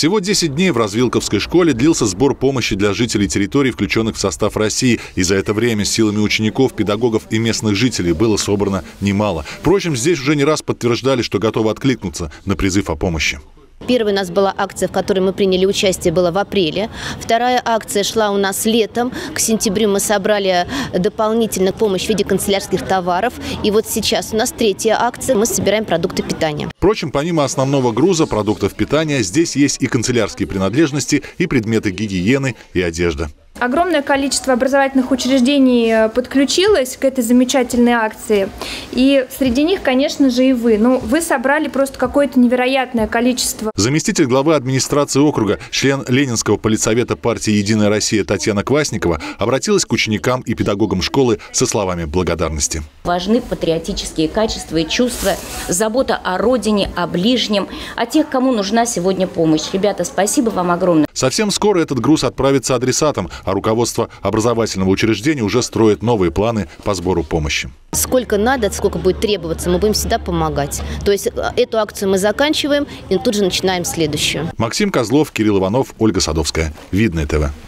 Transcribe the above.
Всего 10 дней в Развилковской школе длился сбор помощи для жителей территорий, включенных в состав России. И за это время силами учеников, педагогов и местных жителей было собрано немало. Впрочем, здесь уже не раз подтверждали, что готовы откликнуться на призыв о помощи. Первая у нас была акция, в которой мы приняли участие, была в апреле. Вторая акция шла у нас летом. К сентябрю мы собрали дополнительно помощь в виде канцелярских товаров. И вот сейчас у нас третья акция. Мы собираем продукты питания. Впрочем, помимо основного груза продуктов питания, здесь есть и канцелярские принадлежности, и предметы гигиены, и одежда. Огромное количество образовательных учреждений подключилось к этой замечательной акции. И среди них, конечно же, и вы. Но вы собрали просто какое-то невероятное количество. Заместитель главы администрации округа, член Ленинского политсовета партии «Единая Россия» Татьяна Квасникова обратилась к ученикам и педагогам школы со словами благодарности. Важны патриотические качества и чувства, забота о родине, о ближнем, о тех, кому нужна сегодня помощь. Ребята, спасибо вам огромное. Совсем скоро этот груз отправится адресатам, а руководство образовательного учреждения уже строит новые планы по сбору помощи. Сколько надо, сколько будет требоваться, мы будем всегда помогать. То есть эту акцию мы заканчиваем и тут же начинаем следующую. Максим Козлов, Кирилл Иванов, Ольга Садовская. Видное ТВ.